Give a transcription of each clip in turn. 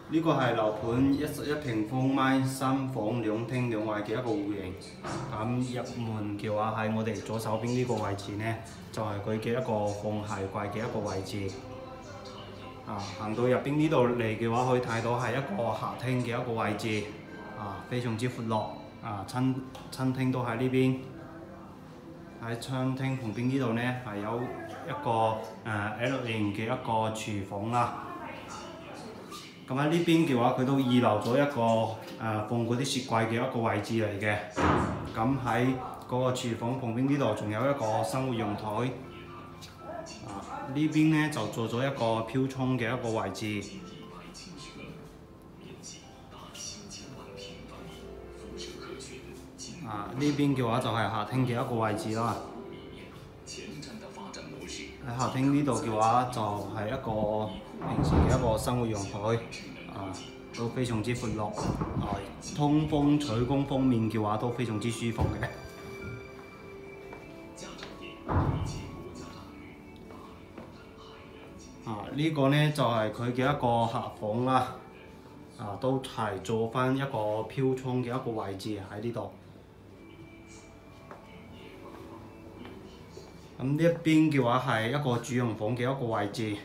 呢個係樓盤11平方米3房2廳2衛嘅一個戶型。咁入門嘅話喺我哋左手邊呢個位置呢，就係佢嘅一個放鞋櫃嘅一個位置。行到入邊呢度嚟嘅話，可以睇到係一個客廳嘅一個位置。非常之闊落。餐廳都喺呢邊。喺餐廳旁邊呢度呢，係有一個L 型嘅一個廚房啦。咁喺呢邊嘅話，佢都預留咗一個放嗰啲雪櫃嘅一個位置嚟嘅。咁喺嗰個廚房旁邊呢度仲有一個生活陽台。呢邊呢就做咗一個飄窗嘅一個位置。呢邊嘅話就係客廳嘅一個位置啦。喺客廳呢度嘅話就係一個平時嘅一個生活陽台，都非常之闊落，通風採光方面嘅話都非常之舒服嘅。呢個呢就係佢嘅一個客房啦，都係做翻一個飄窗嘅一個位置喺呢度。咁呢一邊嘅話係一個主人房嘅一個位置，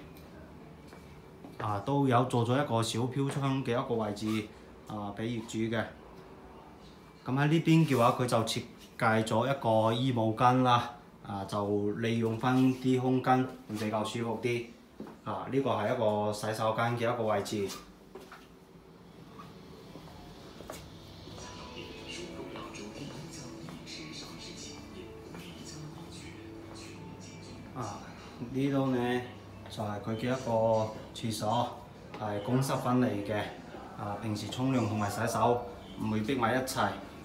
都有做咗一個小飄窗嘅一個位置，俾業主嘅。咁喺呢邊嘅話，佢就設計咗一個衣帽間啦，就利用翻啲空間會比較舒服啲。呢個係一個洗手間嘅一個位置。呢度呢就係佢嘅一個廁所，係公室分離嘅。平時沖涼同埋洗手唔會逼埋一齊。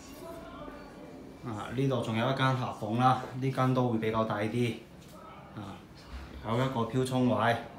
呢度仲有一間客房啦，呢間都會比較大啲。有一個飄窗位。